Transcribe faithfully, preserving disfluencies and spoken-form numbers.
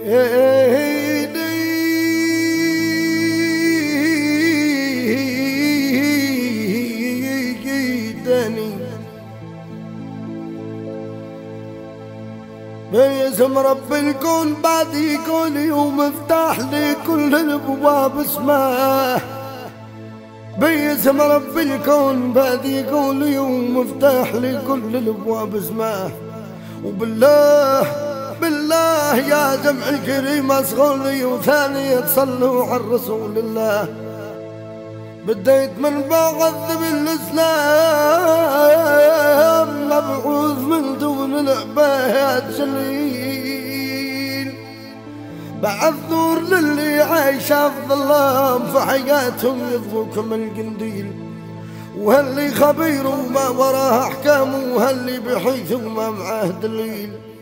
باسم رب الكون بعد يكون يوم مفتاح لكل الابواب اسمه. باسم رب الكون بعد يكون يوم مفتاح لكل الابواب اسمه. وبالله بالله يا جمع الكريم اصغري وثاني تصلوا على رسول الله. بديت من بعذب الاسلام مبعوث من دون العباد جليل. بعذر للي عايشه في ظلام في حياتهم يضفوكم القنديل. وهاللي خبير وما وراه احكام وهاللي بحيث وما معاه دليل.